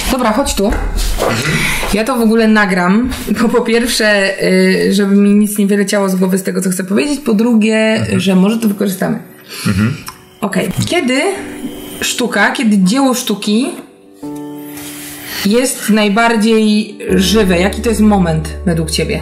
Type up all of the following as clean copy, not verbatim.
Dobra, chodź tu. Ja to w ogóle nagram, bo po pierwsze, żeby mi nic nie wyleciało z głowy z tego, co chcę powiedzieć, po drugie, że może to wykorzystamy. Okej. Kiedy dzieło sztuki jest najbardziej żywe? Jaki to jest moment według ciebie?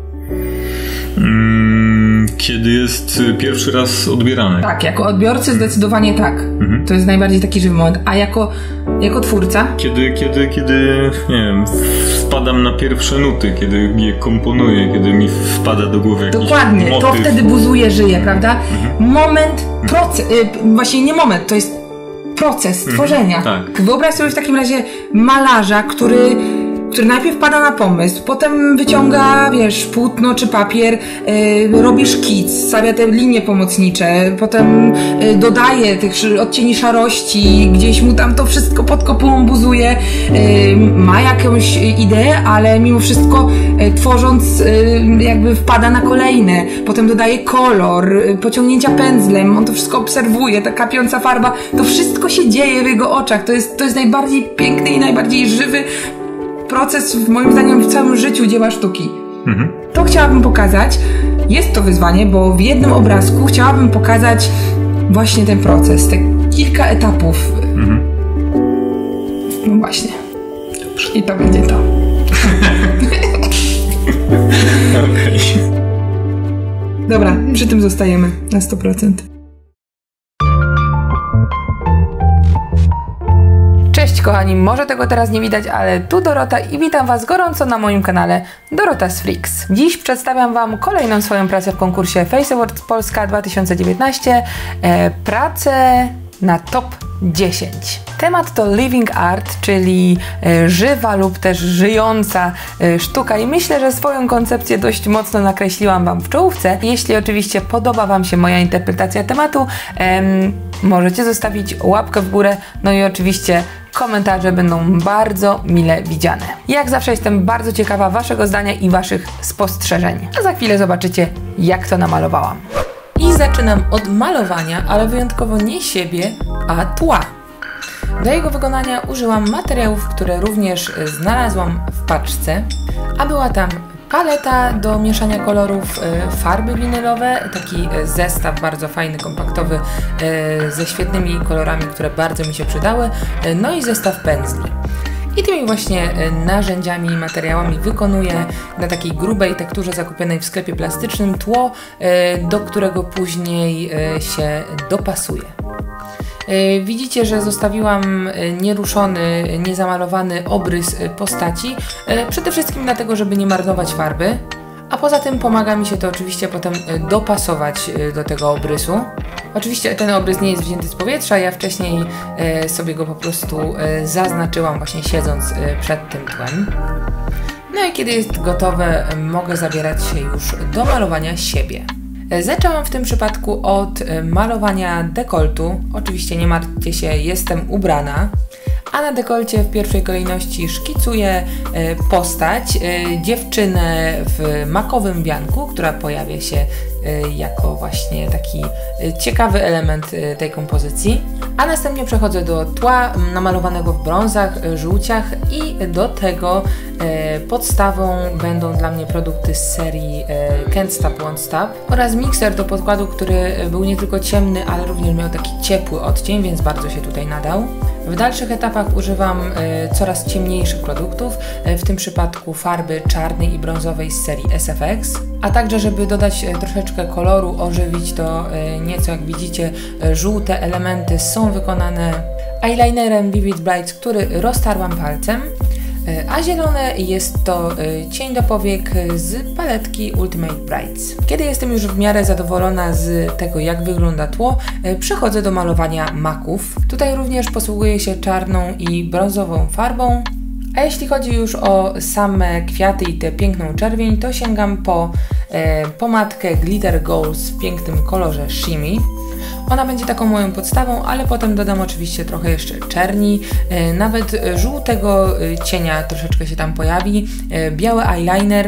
Kiedy jest pierwszy raz odbierane. Tak, jako odbiorcy zdecydowanie tak. To jest najbardziej taki żywy moment. A jako twórca? Kiedy, nie wiem, wpadam na pierwsze nuty, kiedy je komponuję, kiedy mi wpada do głowy jakiś Dokładnie, motyw. to wtedy buzuje, żyje, prawda? Moment, proces, właśnie nie moment, to jest proces tworzenia. Tak. Wyobraź sobie w takim razie malarza, który najpierw pada na pomysł, potem wyciąga, płótno czy papier, robi szkic, stawia te linie pomocnicze, potem dodaje tych odcieni szarości, gdzieś mu tam to wszystko pod kopułą buzuje, ma jakąś ideę, ale mimo wszystko tworząc jakby wpada na kolejne, potem dodaje kolor, pociągnięcia pędzlem, on to wszystko obserwuje, ta kapiąca farba, to wszystko się dzieje w jego oczach, to jest najbardziej piękny i najbardziej żywy proces, moim zdaniem, w całym życiu dzieła sztuki. To chciałabym pokazać. Jest to wyzwanie, bo w jednym obrazku chciałabym pokazać właśnie ten proces, te kilka etapów. No właśnie. Dobrze. I to będzie to. Okej. Dobra, przy tym zostajemy na 100%. Cześć kochani, może tego teraz nie widać, ale tu Dorota i witam Was gorąco na moim kanale Dorota's Freaks. Dziś przedstawiam Wam kolejną swoją pracę w konkursie Face Awards Polska 2019. Pracę na top 10. Temat to living art, czyli żywa lub też żyjąca sztuka i myślę, że swoją koncepcję dość mocno nakreśliłam Wam w czołówce. Jeśli oczywiście podoba Wam się moja interpretacja tematu, możecie zostawić łapkę w górę, no i oczywiście komentarze będą bardzo mile widziane. Jak zawsze jestem bardzo ciekawa Waszego zdania i Waszych spostrzeżeń. A za chwilę zobaczycie, jak to namalowałam. I zaczynam od malowania, ale wyjątkowo nie siebie, a tła. Do jego wykonania użyłam materiałów, które również znalazłam w paczce, a była tam paleta do mieszania kolorów, farby winylowe, taki zestaw bardzo fajny, kompaktowy, ze świetnymi kolorami, które bardzo mi się przydały, no i zestaw pędzli. I tymi właśnie narzędziami i materiałami wykonuję na takiej grubej tekturze zakupionej w sklepie plastycznym tło, do którego później się dopasuję. Widzicie, że zostawiłam nieruszony, niezamalowany obrys postaci, przede wszystkim dlatego, żeby nie marnować farby, a poza tym pomaga mi się to oczywiście potem dopasować do tego obrysu. Oczywiście ten obrys nie jest wzięty z powietrza, ja wcześniej sobie go po prostu zaznaczyłam właśnie siedząc przed tym tłem. No i kiedy jest gotowe, mogę zabierać się już do malowania siebie. Zaczęłam w tym przypadku od malowania dekoltu. Oczywiście nie martwcie się, jestem ubrana. A na dekolcie w pierwszej kolejności szkicuję postać, dziewczynę w makowym wianku, która pojawia się jako właśnie taki ciekawy element tej kompozycji. A następnie przechodzę do tła namalowanego w brązach, żółciach i do tego podstawą będą dla mnie produkty z serii Can't Stop, Won't Stop oraz mikser do podkładu, który był nie tylko ciemny, ale również miał taki ciepły odcień, więc bardzo się tutaj nadał. W dalszych etapach używam coraz ciemniejszych produktów, w tym przypadku farby czarnej i brązowej z serii SFX, a także żeby dodać troszeczkę koloru, ożywić to nieco, jak widzicie, żółte elementy są wykonane eyelinerem Vivid Brights, który roztarłam palcem, a zielone jest to cień do powiek z paletki Ultimate Brights. Kiedy jestem już w miarę zadowolona z tego, jak wygląda tło, przechodzę do malowania maków. Tutaj również posługuję się czarną i brązową farbą, a jeśli chodzi już o same kwiaty i tę piękną czerwień, to sięgam po pomadkę Glitter Goals w pięknym kolorze Shimmy. Ona będzie taką moją podstawą, ale potem dodam oczywiście trochę jeszcze czerni, nawet żółtego cienia troszeczkę się tam pojawi, biały eyeliner,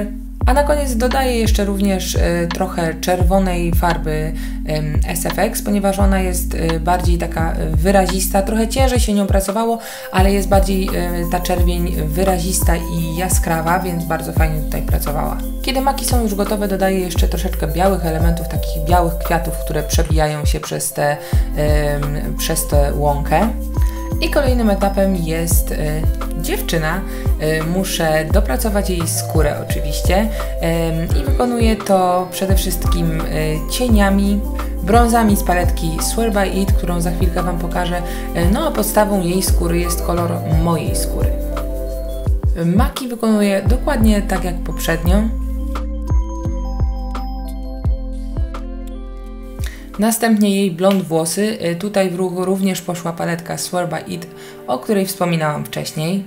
A na koniec dodaję jeszcze również trochę czerwonej farby SFX, ponieważ ona jest bardziej taka wyrazista, trochę ciężej się nią pracowało, ale jest bardziej ta czerwień wyrazista i jaskrawa, więc bardzo fajnie tutaj pracowała. Kiedy maki są już gotowe, dodaję jeszcze troszeczkę białych elementów, takich białych kwiatów, które przebijają się przez tę łąkę. I kolejnym etapem jest dziewczyna. Muszę dopracować jej skórę oczywiście i wykonuję to przede wszystkim cieniami, brązami z paletki Swear by It, którą za chwilkę Wam pokażę. No a podstawą jej skóry jest kolor mojej skóry. Maki wykonuję dokładnie tak jak poprzednio. Następnie jej blond włosy. Tutaj w ruch również poszła paletka Swear by It, o której wspominałam wcześniej.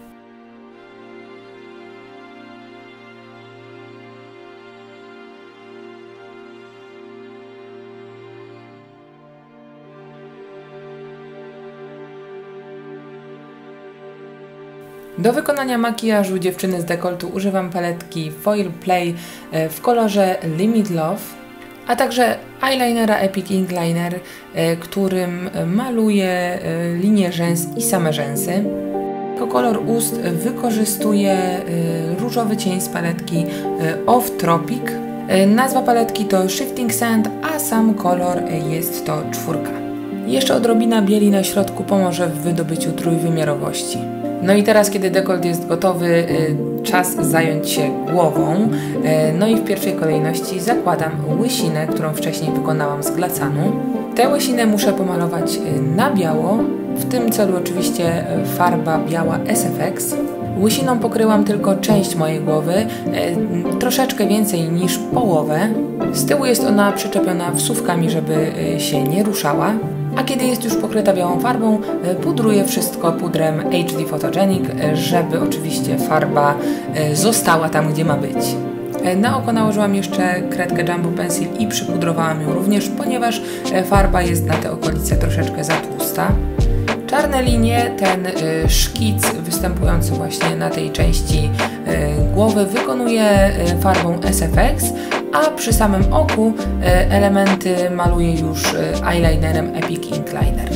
Do wykonania makijażu dziewczyny z dekoltu używam paletki Foil Play w kolorze Limit Love, a także eyelinera Epic Ink Liner, którym maluję linię rzęs i same rzęsy. Jako kolor ust wykorzystuję różowy cień z paletki Off Tropic. Nazwa paletki to Shifting Sand, a sam kolor jest to 4. Jeszcze odrobina bieli na środku pomoże w wydobyciu trójwymiarowości. No i teraz, kiedy dekolt jest gotowy, czas zająć się głową. No i w pierwszej kolejności zakładam łysinę, którą wcześniej wykonałam z glacanu. Tę łysinę muszę pomalować na biało. W tym celu oczywiście farba biała SFX. Łysiną pokryłam tylko część mojej głowy, troszeczkę więcej niż połowę. Z tyłu jest ona przyczepiona wsówkami, żeby się nie ruszała. A kiedy jest już pokryta białą farbą, pudruję wszystko pudrem HD Photogenic, żeby oczywiście farba została tam, gdzie ma być. Na oko nałożyłam jeszcze kredkę Jumbo Pencil i przypudrowałam ją również, ponieważ farba jest na te okolice troszeczkę za tłusta. Czarne linie, ten szkic występujący właśnie na tej części głowy wykonuję farbą SFX, a przy samym oku elementy maluję już eyelinerem Epic Ink Liner.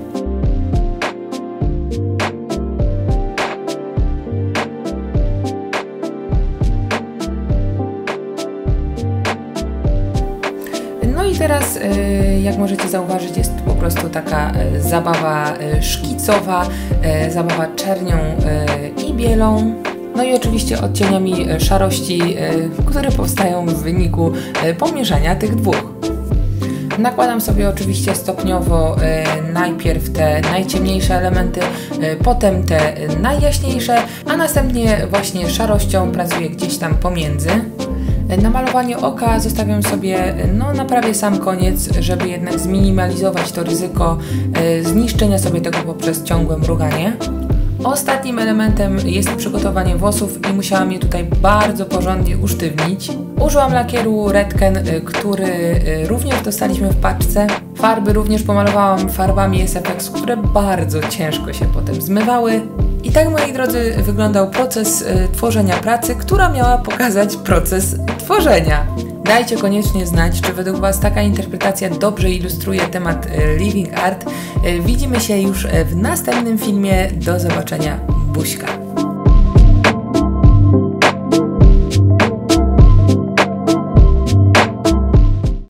No i teraz, jak możecie zauważyć, jest to po prostu taka zabawa szkicowa, zabawa czernią i bielą. No i oczywiście odcieniami szarości, które powstają w wyniku pomieszania tych dwóch. Nakładam sobie oczywiście stopniowo najpierw te najciemniejsze elementy, potem te najjaśniejsze, a następnie właśnie szarością pracuję gdzieś tam pomiędzy. Na malowanie oka zostawiam sobie na prawie sam koniec, żeby jednak zminimalizować to ryzyko zniszczenia sobie tego poprzez ciągłe mruganie. Ostatnim elementem jest przygotowanie włosów i musiałam je tutaj bardzo porządnie usztywnić. Użyłam lakieru Redken, który również dostaliśmy w paczce. Farby również pomalowałam farbami SFX, które bardzo ciężko się potem zmywały. I tak, moi drodzy, wyglądał proces tworzenia pracy, która miała pokazać proces tworzenia. Dajcie koniecznie znać, czy według Was taka interpretacja dobrze ilustruje temat Living Art. Widzimy się już w następnym filmie. Do zobaczenia. Buźka.